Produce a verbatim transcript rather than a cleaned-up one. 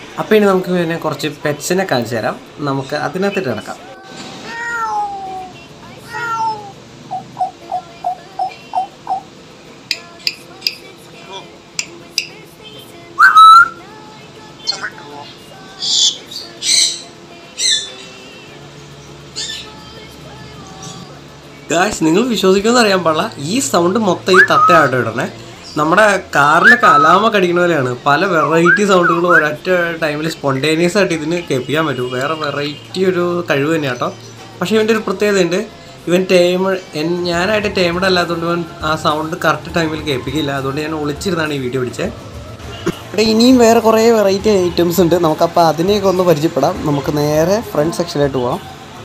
അപ്പോൾ ഇനി നമുക്ക് പിന്നെ കുറച്ച് പെറ്റ്സിനെ കാണിച്ചു തരാം. നമുക്ക് അതിനകത്തിട്ട് കിടക്കാം. ഗായ്സ്, നിങ്ങൾ വിശ്വസിക്കുമെന്ന് അറിയാൻ പാടില്ല, ഈ സൗണ്ട് മൊത്തം ഈ തത്തയായിട്ട് ഇടണേ. നമ്മുടെ കാറിലൊക്കെ അലാമ കടിക്കുന്ന പോലെയാണ്. പല വെറൈറ്റി സൗണ്ടുകളും ഒരൊറ്റ ടൈമിൽ സ്പോണ്ടേനിയസ് ആയിട്ട് ഇതിന് കേൾപ്പിക്കാൻ പറ്റും. വേറെ വെറൈറ്റി ഒരു കഴിവ് തന്നെയാണ് കേട്ടോ. പക്ഷേ ഇവൻ്റെ ഒരു പ്രത്യേകതയുണ്ട്. ഇവൻ ടൈമ് ഞാനായിട്ട് ടൈമഡ് അല്ലാത്തതുകൊണ്ട് ഇവൻ ആ സൗണ്ട് കറക്റ്റ് ടൈമിൽ കേൾപ്പിക്കില്ല. അതുകൊണ്ട് ഞാൻ ഒളിച്ചിരുന്നാണ് ഈ വീഡിയോ പിടിച്ചത്. ഇവിടെ ഇനിയും വേറെ കുറേ വെറൈറ്റി ഐറ്റംസ് ഉണ്ട്. നമുക്കപ്പോൾ അതിനെയൊക്കെ ഒന്ന് പരിചയപ്പെടാം. നമുക്ക് നേരെ ഫ്രണ്ട് സെക്ഷനിലായിട്ട് പോകാം.